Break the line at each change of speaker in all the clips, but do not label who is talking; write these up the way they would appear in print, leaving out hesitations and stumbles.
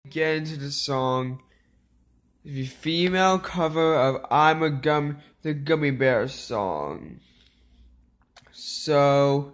Get into the song. The female cover of the Gummy Bear song. So,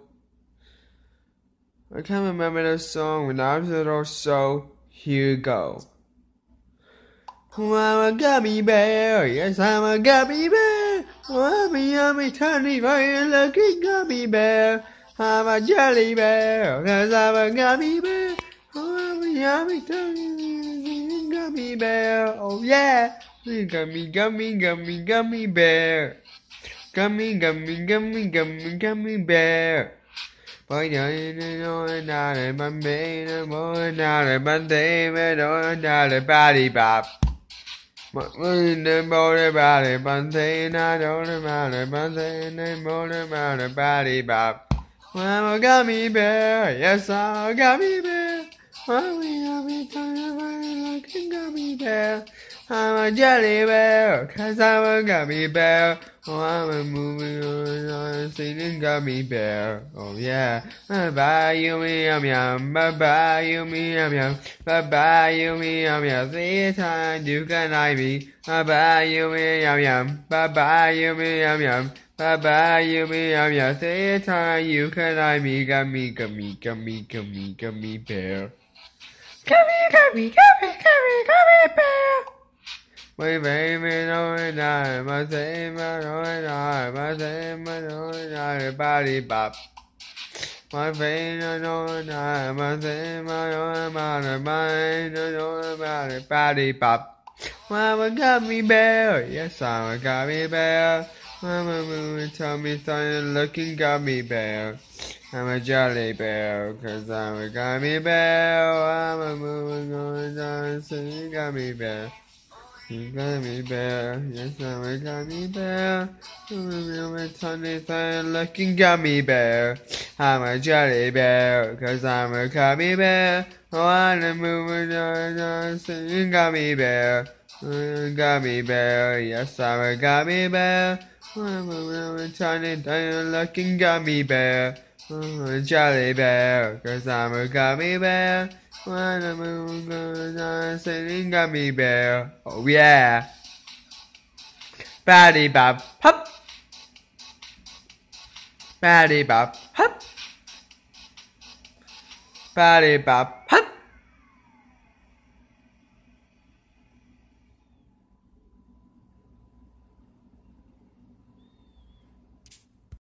I can't remember this song when I was little, so here you go. Oh, I'm a gummy bear, yes I'm a gummy bear. Oh, I'm a yummy, tiny, fine looking gummy bear. I'm a jelly bear, cause I'm a gummy bear. Oh, I'm a yummy, tiny, gummy bear. Oh yeah, gummy, gummy, gummy, gummy bear. Gummy, gummy, gummy, gummy, gummy bear. Bởi vậy nên nói ra để bắn bê nó mỗi ra để bắn thế mới nói ra để ba đi bạp. Mọi người nên bố để ba để bắn thế na đó để ba để bắn thế nên bố để ba để ba đi bạp. I'm a gummy bear, yes I'm a gummy bear. I'm a gummy bear. I'm a jelly bear, cause I'm a gummy bear. Oh, I'm a moving on, singing gummy bear. Oh yeah. Bye bye, yummy yum yum. Bye bye, yummy yum yum. Bye bye, yummy yum yum. See time you can like me. Bye bye, yummy yum yum. Bye bye, yummy yum yum. Bye bye, yummy yum yum. See time you can like me. Gummy, gummy, gummy, gummy, gummy bear. Gummy, gummy, gummy, gummy, gummy bear. Bởi vậy mới nói ra mà thế mà nói ra mà thế mà nói ra để ba đi bạp. Bởi vậy nó nói ra mà thế mà nói mà để ba nó nói mà để ba đi bạp. I'm a gummy bear, yes I'm a gummy bear. I'm a moving tummy funny looking gummy bear. I'm a jelly bear, cause I'm a gummy bear. I'm a moving on singing gummy bear. Gummy bear, yes I'm a gummy bear. I'm a tiny funny looking gummy bear. I'm a jelly bear, cause I'm a gummy bear. Oh, I'm a moving on singing gummy bear. Gummy bear, yes I'm a gummy bear. I'm a tiny looking gummy bear. I'm a jelly bear, cause I'm a gummy bear. I'm a moving on singing gummy bear. Oh yeah. Baddy bop hop. Baddy bop hop. Baddy bop hop.